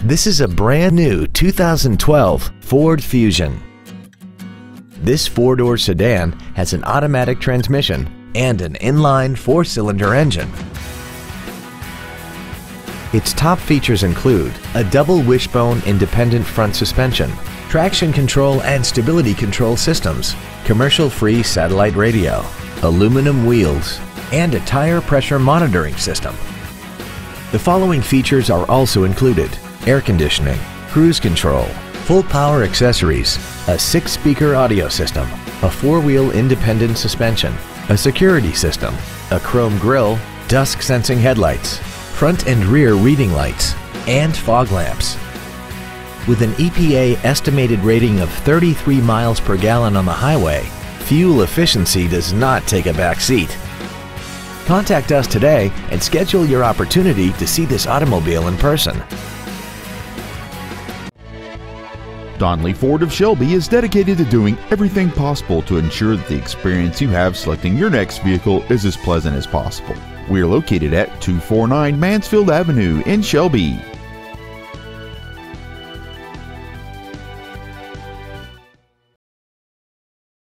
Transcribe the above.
This is a brand new 2012 Ford Fusion. This four-door sedan has an automatic transmission and an inline four-cylinder engine. Its top features include a double wishbone independent front suspension, traction control and stability control systems, commercial-free satellite radio, aluminum wheels, and a tire pressure monitoring system. The following features are also included: air conditioning, cruise control, full power accessories, a 6-speaker audio system, a 4-wheel independent suspension, a security system, a chrome grille, dusk sensing headlights, front and rear reading lights, and fog lamps. With an EPA estimated rating of 33 miles per gallon on the highway, fuel efficiency does not take a back seat. Contact us today and schedule your opportunity to see this automobile in person. Donley Ford of Shelby is dedicated to doing everything possible to ensure that the experience you have selecting your next vehicle is as pleasant as possible. We are located at 249 Mansfield Avenue in Shelby.